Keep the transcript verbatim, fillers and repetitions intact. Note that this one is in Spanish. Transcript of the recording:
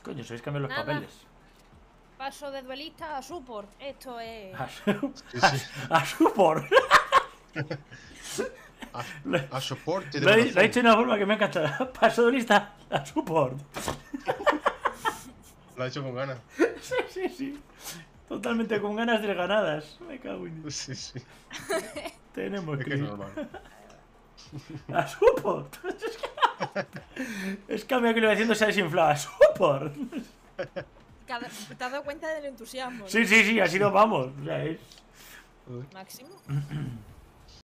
Coño, sabéis cambiar los Nada. papeles. Paso de duelista a support. Esto es. A, su... a, a support. A, a soporte de Lo he, Vodafone. lo he hecho de una forma que me ha encantado. Paso de lista a support. Lo ha hecho con ganas. Sí, sí, sí. Totalmente con ganas de ganadas. Me cago en Dios. Sí, sí. Tenemos Es que que es ir. normal. A support. Es que a mí que lo iba haciendo se ha desinflado. A support. Cada- ¿Te has dado cuenta del entusiasmo? ¿no? Sí, sí, sí, así nos vamos. O sea, es... Máximo.